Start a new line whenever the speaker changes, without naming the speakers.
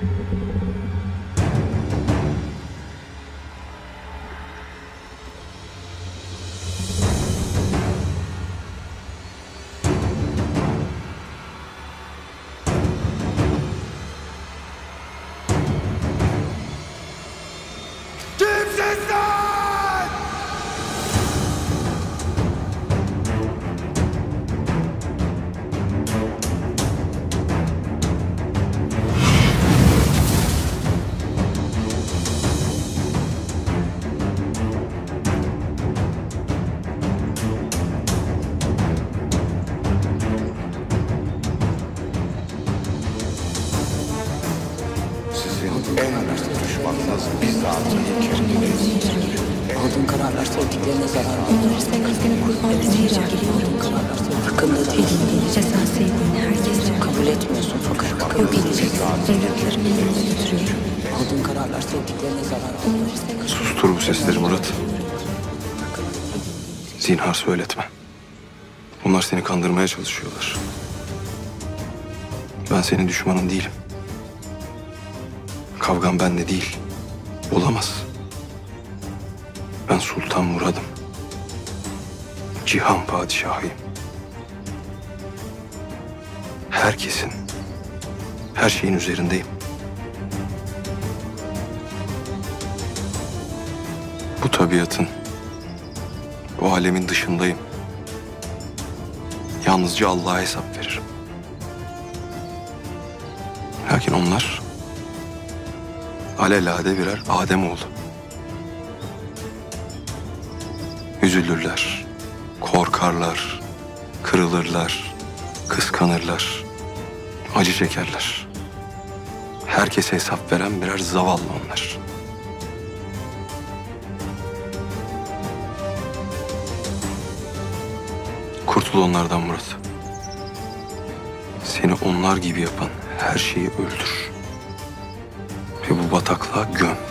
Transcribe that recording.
En büyük düşmanınız bizzat ülkeniz.
Aldığın kararlar sevdiklerine zarar verir.
Seni kurban edeceğim.
Aldığın kararlar hakkında değil.
Ve sen sevdiğin herkesi
Kabul etmiyorsun fakat
yok edeceksin. Evlatlarımı yanına götürüyorum.
aldığın kararlar sevdiklerine zarar verir.
Sustur bu sesleri Murat. Zinhar söyletme. Bunlar seni kandırmaya çalışıyorlar. Ben senin düşmanın değilim. Kavgam benle değil. Olamaz. Ben Sultan Murad'ım. Cihan padişahıyım. Herkesin, her şeyin üzerindeyim. Bu tabiatın, bu alemin dışındayım. Yalnızca Allah'a hesap veririm. Lakin onlar alelade birer Ademoğlu. Üzülürler, korkarlar, kırılırlar, kıskanırlar, acı çekerler. Herkese hesap veren birer zavallı onlar. Kurtul onlardan Murat. Seni onlar gibi yapan her şeyi öldür. Ve bu bataklığa göm.